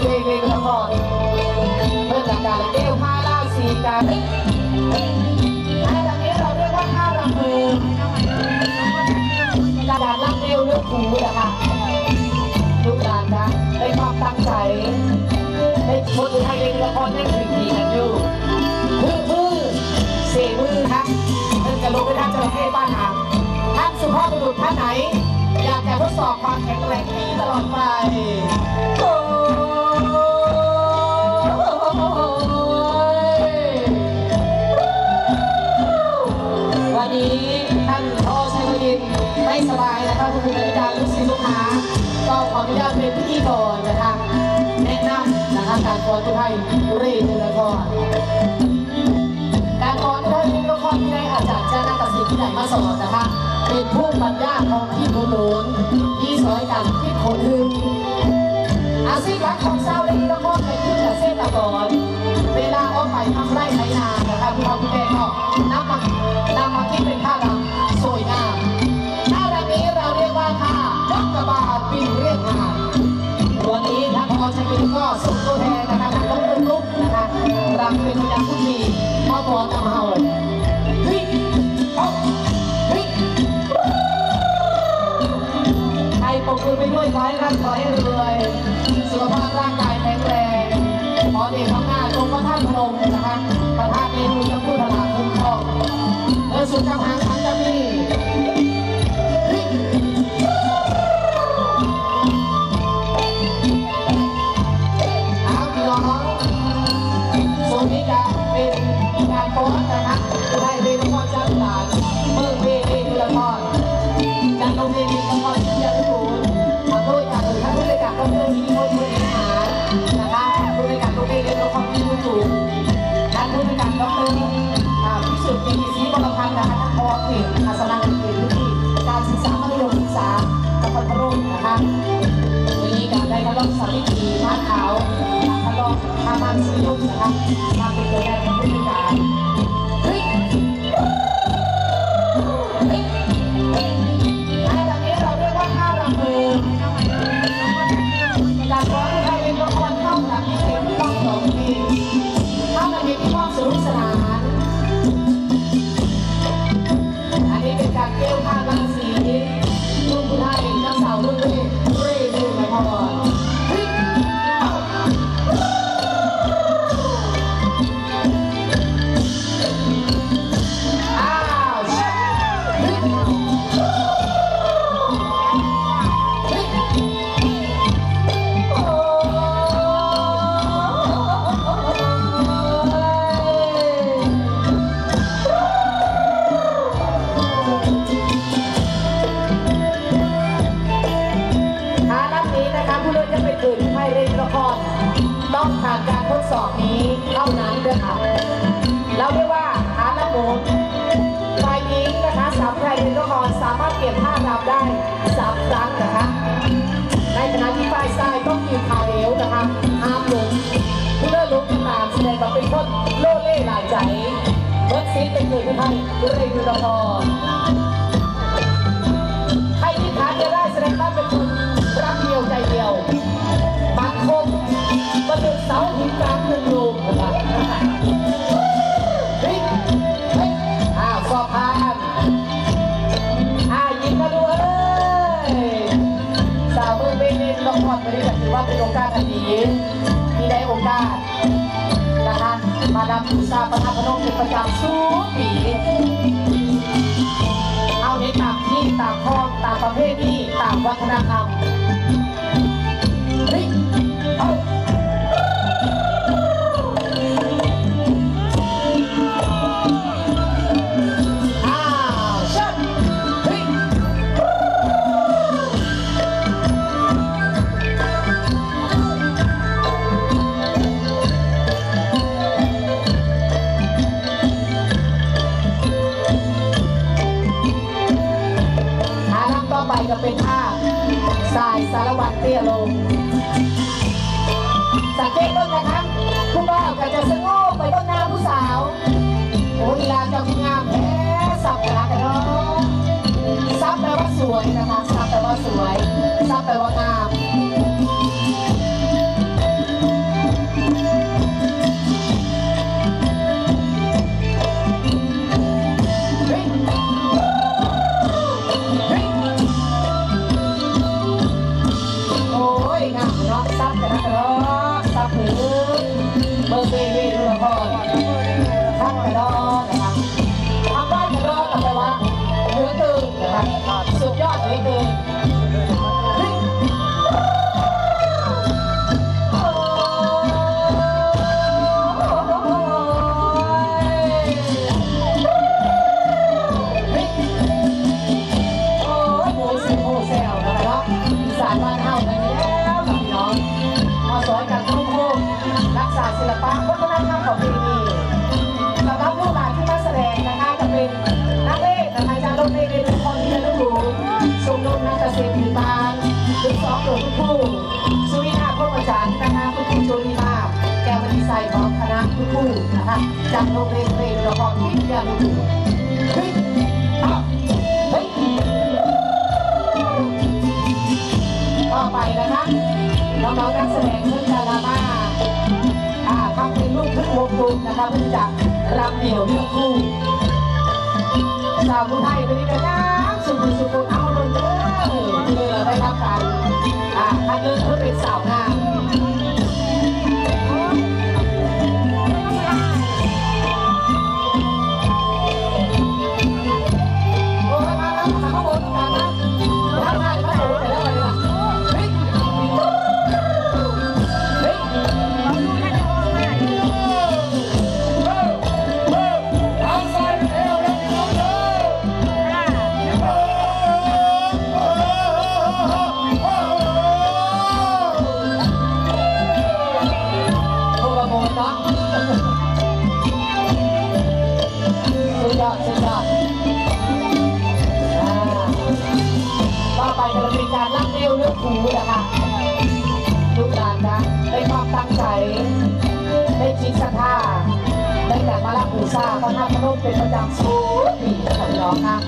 เองเลยละครเพื่อนจากการเลี้ยวผ้าเล่าสีกันจากนี้เราเรียกว่าผ้ารำมือการรับเร็วเลือกหูนะคะลูกหลานนะได้ความตั้งใจได้คนไทยเองละครได้ถึงดีกันอยู่มือเสียมือครับเพื่อนจะลงไปทางจระเข้บ้านหางท่านสุภาพบุรุษท่านไหนอยากจะทดสอบความแข็งแรงนี้ตลอดไปวันนี้ท่านพ่อชัยวดินไม่สบายนะคะคุณอาจารย์ลูกศิษย์ลูกหาก็ขออนุญาตเป็นพิธีกรนะคะแนะนำนะคะการฟ้อนผู้ไทยเร่เนื้อทอดการฟ้อนผู้ไทยละครที่ได้อาจารย์เจ้าหน้าตัดสินที่ไหนมาสอนนะคะเป็นผู้บรรยายของที่โน้นที่สอยกันที่โคนหึงอาชีพหลักของเศร้าได้ละครเป็นขึ้นกับเส้นตะกอนเวลาออกไปทำไร่ไถนานะคะคุณพ่อคุณแม่ก็นำมาที่เป็นผ้ารำสวยงามผ้ารำนี้เราเรียกว่าผ้ายกกระบาดปีเรียกงานวันนี้ท่านผอชัยวิทย์ก็ส่งตัวแทนนะคะทางต้องเป็นลุกนะคะรำเป็นพยานผู้ดีพ่อพอตะเฮาให้ปกมือไปด้วยขอให้ร่ำขอให้รวยสุขภาพร่างกายแข็งแรงขอเดชข้างหน้าจงพระท่านพนมนะคะประทานเมนูจะพูดตลาดคุ้มครองเมื่อสุดกำลังทั้งจะมีเอาพี่น้องส่วนนี้จะเป็นการโพสนะคะได้เรียนความจำหลานเมื่อเวทีละครการลงเวทีละครที่จะถูกทำด้วยการท่านผู้ในการก็เพื่อมีคนบริหารนะคะผู้ในการลงเวทีละครที่ถูกท่านผู้ในการก็คือพิสุทธิ์กิติศรีบรพันธ์นะคะท่านพอเขตอาสนะเขตพื้นที่การศึกษามัธยมศึกษานครพนมนะคะวันนี้การได้กระลอกสามิตรีมาขาวกระลอกอามันสีนุ่มนะคะมาเป็นตัวแทนของผู้ในการจากนี้เราเรียกว่าผ้ารำมือการฟ้อนผู้ไทยเป็นละครเข้ากับที่เสียงต้องสองปีเข้ากับเพลงที่ความสนุกสนานอันนี้เป็นการเกี่ยวผ้าราศีรุ่นผู้ไทยนักสาวรุ่นเร่ดูนะพ่อต้องผ่านการทดสอบนี้เท่านั้นด้วยค่ะเราเรียกว่าอาณาโมนฝ่ายหญิงนะคะสาวไทยเป็นละครสามารถเปลี่ยนท่ารำได้3 ครั้งนะคะในขณะที่ฝ่ายชายต้องยืนขาเหลวนะคะห้ามลงผู้เล่นลุกตามแสดงว่าเป็นคนโล่เล่หลายใจเบิร์ดซีเป็นคนผู้ไทยผู้เล่นละครใครที่ขาจะได้แสดงว่าเป็นคนรักเดียวใจเดียวบางคนมาถึงเสาหินกลางคืนลมนะคะสอบผ่านยิงกันด้วยสาวมือเป็นละครไม่ได้ถือว่าเป็นโอกาสอันดีที่ได้โอกาสนะคะมาดามผู้สาวประธานพนมเป็นประจำสู้ปีเอาในตามที่ตามข้อตามประเภทที่ตามวัฒนธรรมก็เป็นท่าสาศิลปะวัฒนธรรมของที่นี่สำหรับลูกหลานที่มาแสดงนะคะจะเป็นนักเอกนะคะจากโรงเรียนทุกคนที่เป็นลูกหลานสมนุนนักเกษตรพื้นบ้านลูกสองหลวงผู้สุริยาพรหมจันทร์นะคะคุณครูโจลีมาแก้วมณีไซของคณะคุณครูนะคะจากโรงเรียนเตรียมละครวิทยาลุงเฮ้ยเฮ้ยต่อไปนะคะน้องๆนักแสดงเพื่อนดารามาทำเป็นลูกทุ่งวงกลมนะคะเพื่อจะรำเดี่ยวเรื่องคู่สาวผู้ไทยเป็นยังไงสุขุมสุขุมเอาลงเด้อเลยเราได้รับการถ้าเลิกเพื่อเป็นสาวงามโอ้ยมาแล้วมาข้างบนกันนะทำงานมาโอ้แต่แล้วอะไรล่ะเฮ้ยเฮ้ยต่อไปจะเป็นการรับเร็วเรื่องครูนะคะลูกหลานนะได้ความตั้งใจได้จิตศรัทธาได้แต่มารับบูชาพระธาตุพนมเป็นประจำทุกปีของน้องค่ะ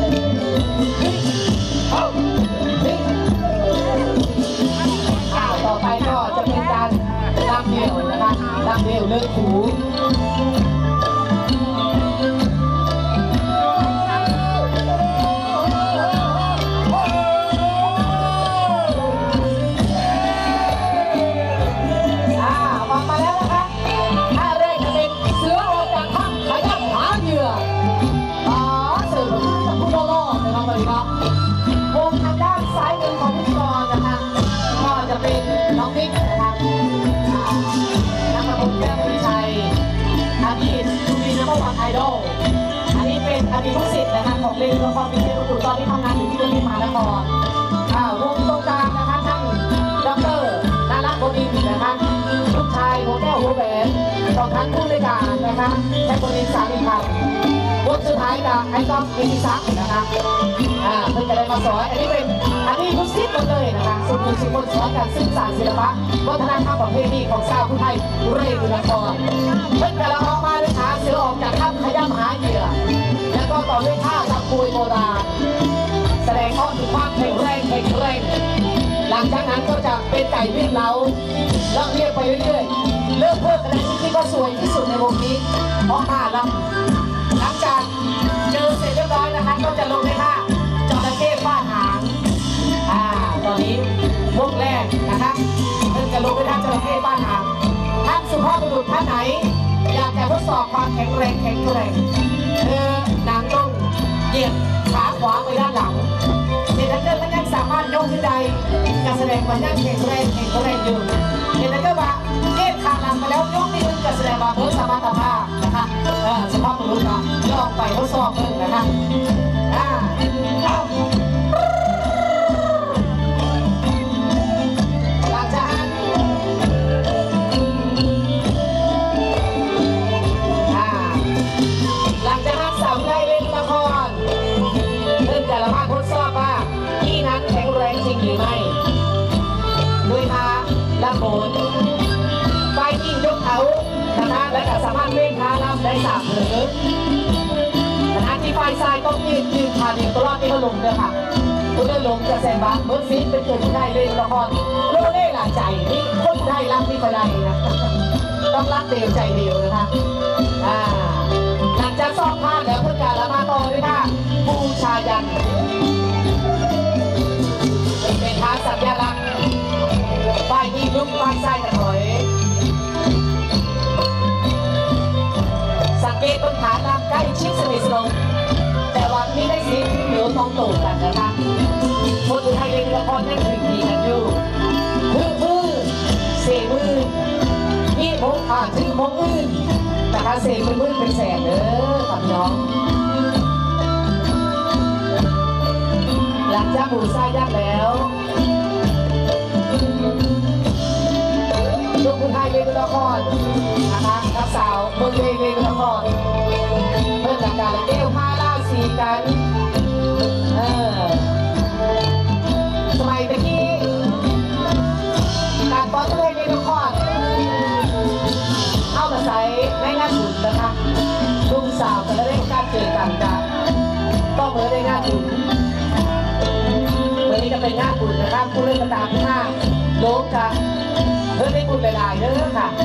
ต่อไปก็จะเป็นการรับเร็วนะคะรับเร็วเรื่องครูวงทางด้านซ้ายมือของพิธีกรนะคะก็จะเป็นน้องบิ๊กนะคะนักประกวดแก้วมณีชัยอดีตทูบีนัมเบอร์วันไอดอลอันนี้เป็นอดีตผู้ศิษย์นะคะของเรียนละครวิเทศประกวดตอนที่ทำงานอยู่ที่โรงเรียนมหานครวงตรงกลางนะคะท่านดร.นารักษ์บดินทร์นะคะลูกชายหัวแก้วหัวแหวนของท่านผู้ในการนะคะใช้บริษัทสามีพันธ์วงสุดท้ายกับไอ้ก้องเอมิซักนะคะเพื่อจะได้มาสอนอันนี้เป็นอันนี้ทุกสิ่งหมดเลยนะคะสุขุมสุขคนสอนการสื่อสารศิลปะวัฒนธรรมประเพณีของชาวผู้ไทยเรียนนครเพื่อจะเราออกมาด้วยขาเสือออกจากถ้ำขย้ำหาเหยื่อแล้วก็ต่อด้วยท่าจับปุยโบราณแสดงออกถึงความแข็งแรงหลังจากนั้นก็จะเป็นไก่วิ่งเล้าแล้วเรียกไปเรื่อยๆเลิกเพิ่มอะไรที่ก็สวยที่สุดในวงนี้ออกมาแล้วหลังจากเจอเสร็จเรียบร้อยนะคะก็จะลงในท่าจระเข้ฟาดหางตอนนี้วงแรกนะคะเพิ่งจะลงในท่าจระเข้ฟาดหางท่านสุภาพบุรุษท่านไหนอยากจะทดสอบความแข็งแรงนางต้องเหยียบขาขวาไปด้านหลังเห็นนักเรียนมันยังสามารถยกขึ้นได้การแสดงมันยังแข็งแรงอยู่เห็นนักเรียนว่าเอ็ดขาหลังไปแล้วยกนิ้วการแสดงว่าเพิ่มสามารถทำได้นะคะสุภาพบุรุษนะลองไปทดสอบเพิ่มนะคะหลังจากนั้นสาวไทยเล่นละครเริ่มแต่ละภาคทดสอบว่าที่นั้นแข็งแรงจริงหรือไม่ด้วยท่าละโขนไฟยิงยกเขานะคะและก็สามารถเล่นท่าลำได้สามเถิดขณะที่ไฟทรายต้องยืนขาดีตลอดที่เขาลงเลยค่ะคุณได้ลงจะแซงบ้านเบิร์ดฟิตเป็นตัวผู้ได้เล่นละครโลเล่หลาใจนี่คนได้รักนี่ก็ได้นะต้องรักเดียวใจเดียวนะคะหลังจากสอบผ่านแล้วเพื่อการละมาต่อด้วยค่ะบูชายันเป็นทางสัญลักษณ์ป้ายที่ลุกป้ายไส้กระถอยสังเกตต้นขาตามใกล้ชิดสนิทสนมแต่ว่ามีได้สิหรือต้องโตกันนะคะคนไทยเล่นละครได้ถึงดีกันอยู่มือเสมือพี่มงถึงมงอื่นนะคะเสมือเป็นแสนเด้อครับน้องหลังจากบูชายันแล้วลูกผู้ไทยเล่นละครเพลงเลยละครเพื่อนจากการเลี้ยวผ้าล่าสีกันสมัยตะกี้การป้อนเพลงเลยละครเอามาใส่ในงานบุญนะคะลุงสาวกันแล้วได้การเจอกันจ้ะต้องเมื่อได้งานบุญวันนี้จะเป็นงานบุญนะคะผู้เล่นกระดาษห้าโลกค่ะเพื่อได้บุญหลายๆเด้อค่ะ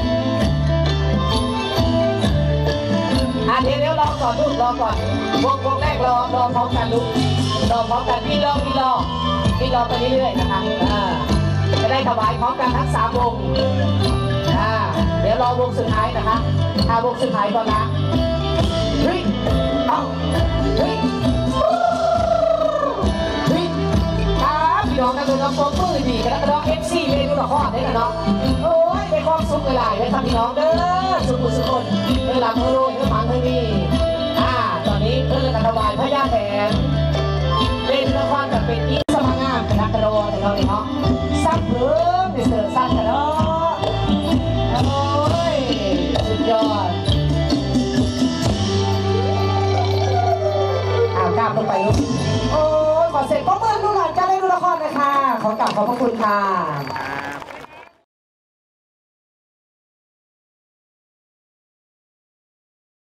เดี๋ยวรอก่อนลูกรอก่อนวงแรกรอพร้อมกันลูกรอพร้อมกันพี่รอไปเรื่อยๆนะคะจะได้ถวายพร้อมกันทั้ง3 วงเดี๋ยวรอวงสุดท้ายนะคะวงสุดท้ายก่อนนะเฮ้ยพี่น้องกันเลยน้องโป๊มือดีกันแล้วก็น้องFCเลยดูละครได้กันเนาะโอ้ยเป็นความสุขหลายๆเลยครับพี่น้องเด้อสุขคนเวลาเมื่อโรยเมื่อมันเมื่อมีตอนนี้เพื่อนกันถวายพระย่าแถนเล่นละครแบบเป็นอิสมางามเป็นนักกระโดดเนาะซักเพิ่มในเสือซักกันเนาะโอ้ยสุดยอดกล้าลงไปลูกโอ้ยขอเสร็จก็เมื่อดูหลานการเล่นดูละครเลยค่ะขอกราบขอบพระคุณค่ะ